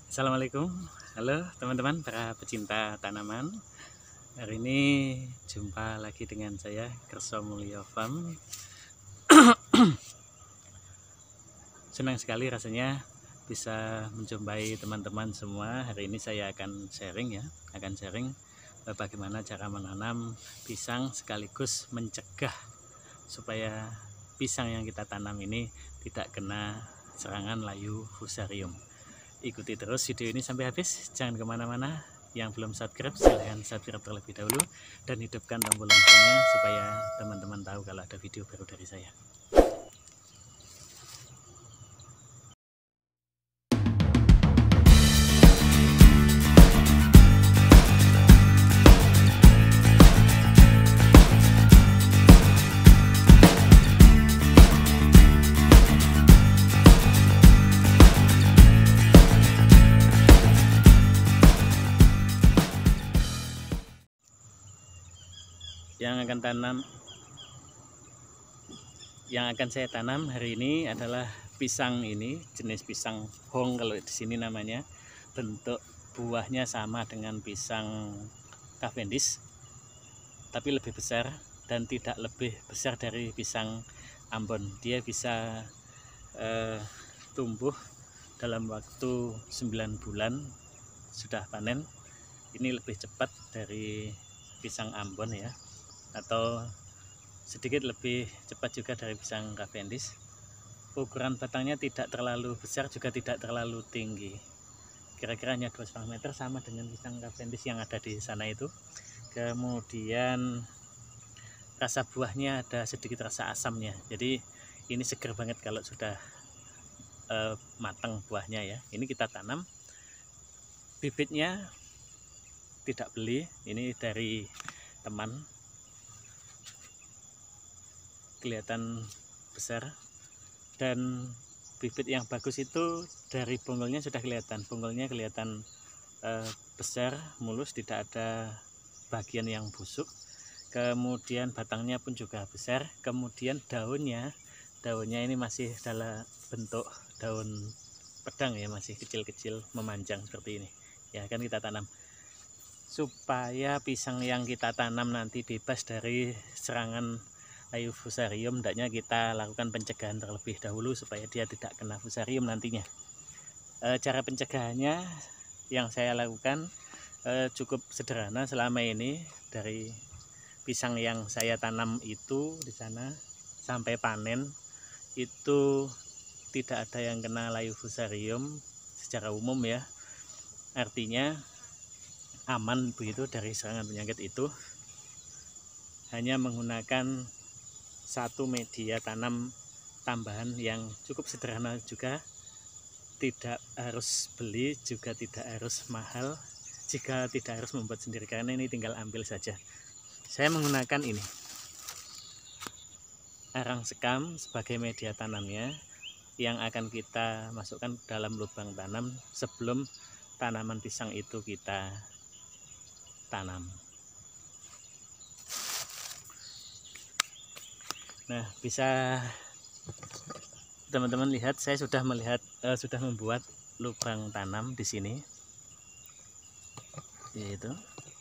Assalamualaikum, halo teman-teman para pecinta tanaman. Hari ini jumpa lagi dengan saya Kerso Mulyo Farm. Senang sekali rasanya bisa menjumpai teman-teman semua. Hari ini saya akan sharing bagaimana cara menanam pisang sekaligus mencegah supaya pisang yang kita tanam ini tidak kena serangan layu fusarium. Ikuti terus video ini sampai habis, jangan kemana-mana. Yang belum subscribe silahkan subscribe terlebih dahulu dan hidupkan tombol loncengnya supaya teman-teman tahu kalau ada video baru dari saya. Yang akan saya tanam hari ini adalah pisang ini, jenis pisang Hong kalau di sini namanya. Bentuk buahnya sama dengan pisang Cavendish, tapi lebih besar dan tidak lebih besar dari pisang Ambon. Dia bisa tumbuh dalam waktu 9 bulan sudah panen. Ini lebih cepat dari pisang Ambon ya, atau sedikit lebih cepat juga dari pisang Cavendish. Ukuran batangnya tidak terlalu besar juga tidak terlalu tinggi, kira-kira hanya 2,5 meter, sama dengan pisang Cavendish yang ada di sana itu. Kemudian rasa buahnya ada sedikit rasa asamnya, jadi ini seger banget kalau sudah matang buahnya ya. Ini kita tanam, bibitnya tidak beli, ini dari teman, kelihatan besar, dan bibit yang bagus itu dari bonggolnya sudah kelihatan, besar, mulus, tidak ada bagian yang busuk. Kemudian batangnya pun juga besar. Kemudian daunnya ini masih dalam bentuk daun pedang ya, masih kecil-kecil memanjang seperti ini ya. Kan kita tanam supaya pisang yang kita tanam nanti bebas dari serangan layu fusarium, hendaknya kita lakukan pencegahan terlebih dahulu supaya dia tidak kena fusarium nantinya. Cara pencegahannya yang saya lakukan cukup sederhana selama ini. Dari pisang yang saya tanam itu di sana sampai panen itu tidak ada yang kena layu fusarium secara umum ya, artinya aman begitu dari serangan penyakit itu. Hanya menggunakan satu media tanam tambahan yang cukup sederhana juga, tidak harus beli juga tidak harus mahal, jika tidak harus membuat sendiri karena ini tinggal ambil saja. Saya menggunakan ini, arang sekam sebagai media tanamnya, yang akan kita masukkan dalam lubang tanam sebelum tanaman pisang itu kita tanam. Nah, bisa teman-teman lihat, saya sudah membuat lubang tanam di sini, yaitu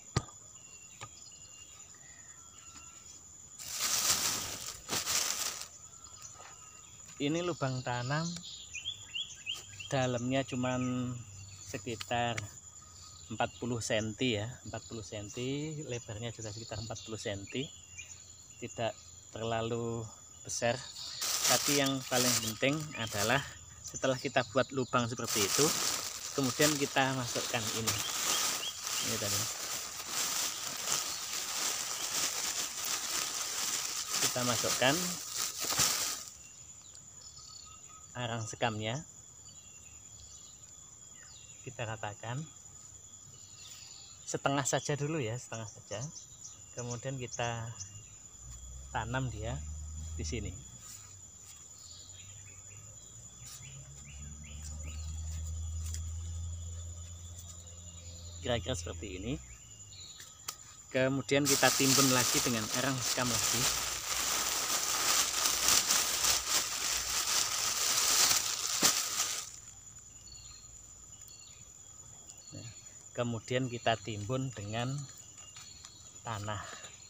ini lubang tanam, dalamnya cuman sekitar 40 cm ya, 40 cm, lebarnya juga sekitar 40 cm, tidak terlalu besar. Tapi yang paling penting adalah setelah kita buat lubang seperti itu, kemudian kita masukkan ini tadi, kita masukkan arang sekamnya, kita ratakan setengah saja dulu ya, setengah saja, kemudian kita tanam dia di sini. Kira-kira seperti ini. Kemudian kita timbun lagi dengan arang sekam lagi. kemudian kita timbun dengan tanah.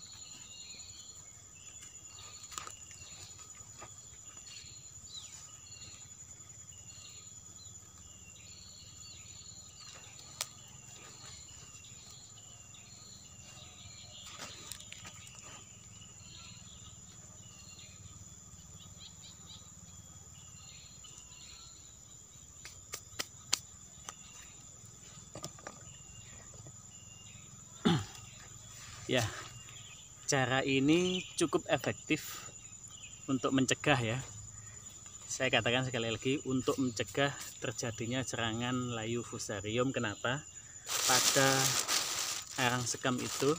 Ya, cara ini cukup efektif untuk mencegah ya. Saya katakan sekali lagi, untuk mencegah terjadinya serangan layu fusarium. Kenapa? Pada arang sekam itu,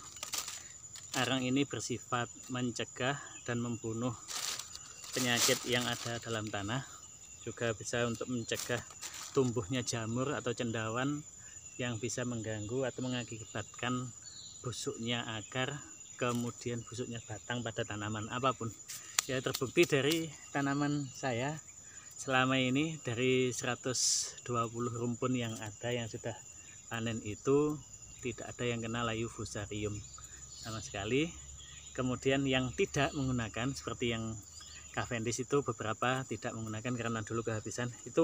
arang ini bersifat mencegah dan membunuh penyakit yang ada dalam tanah. Juga bisa untuk mencegah tumbuhnya jamur atau cendawan yang bisa mengganggu atau mengakibatkan busuknya akar, kemudian busuknya batang pada tanaman apapun. Ya, terbukti dari tanaman saya selama ini, dari 120 rumpun yang ada yang sudah panen itu tidak ada yang kena layu fusarium sama sekali. Kemudian yang tidak menggunakan, seperti yang Cavendish itu beberapa tidak menggunakan karena dulu kehabisan, itu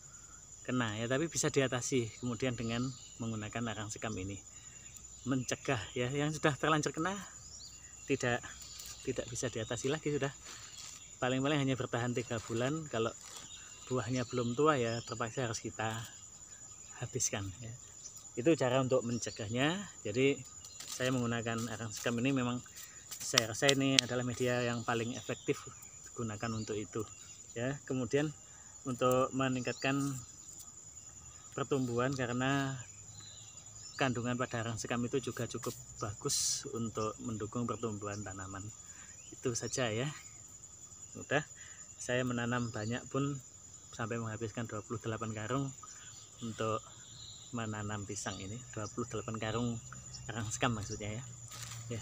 kena ya, tapi bisa diatasi kemudian dengan menggunakan arang sekam ini. Mencegah ya, yang sudah terlanjur kena tidak bisa diatasi lagi, sudah paling-paling hanya bertahan 3 bulan. Kalau buahnya belum tua ya terpaksa harus kita habiskan ya. Itu cara untuk mencegahnya. Jadi saya menggunakan arang sekam ini, memang saya rasa ini adalah media yang paling efektif digunakan untuk itu ya. Kemudian untuk meningkatkan pertumbuhan, karena kandungan pada arang sekam itu juga cukup bagus untuk mendukung pertumbuhan tanaman. Itu saja ya. Udah, saya menanam banyak pun sampai menghabiskan 28 karung untuk menanam pisang ini. 28 karung arang sekam maksudnya ya. Ya.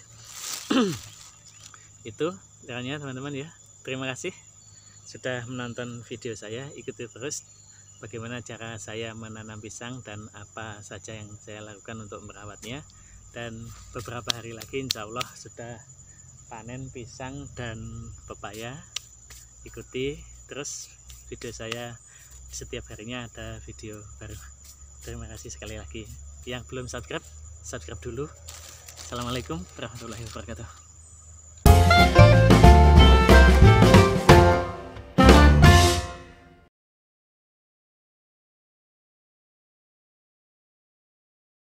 Itu caranya teman-teman ya. Terima kasih sudah menonton video saya. Ikuti terus bagaimana cara saya menanam pisang dan apa saja yang saya lakukan untuk merawatnya. Dan beberapa hari lagi insya Allah sudah panen pisang dan pepaya. Ikuti terus video saya, setiap harinya ada video baru. Terima kasih sekali lagi. Yang belum subscribe, subscribe dulu. Assalamualaikum warahmatullahi wabarakatuh.